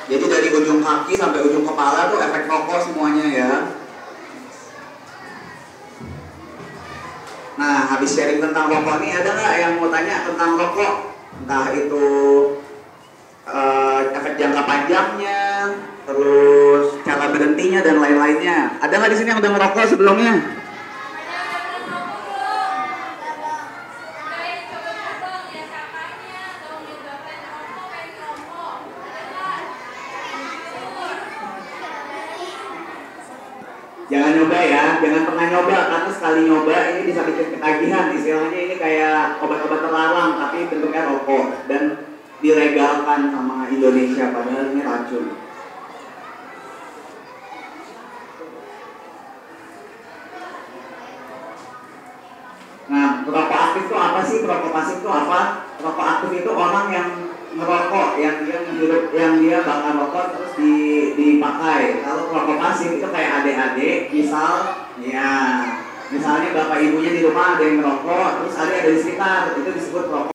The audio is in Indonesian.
Jadi dari ujung kaki sampai ujung kepala tuh efek rokok semuanya ya. Nah, habis sharing tentang rokok nih, ada nggak yang mau tanya tentang rokok? Entah itu efek jangka panjangnya, terus cara berhentinya dan lain-lainnya. Ada nggak di sini yang udah ngerokok sebelumnya? Jangan nyoba ya, jangan pernah nyoba, karena sekali nyoba ini bisa bikin ketagihan. Istilahnya ini kayak obat-obat terlarang tapi bentuknya rokok dan dilegalkan sama Indonesia, padahal ini racun. Nah, perokok aktif itu apa sih? Perokok pasif itu apa? Perokok aktif itu orang yang ngerokok, yang dia menghirup, yang dia bakar rokok terus dipakai. Kalau perokok pasif itu kayak adik-adik, misalnya bapak ibunya di rumah ada yang ngerokok, terus ada di sekitar, itu disebut perokok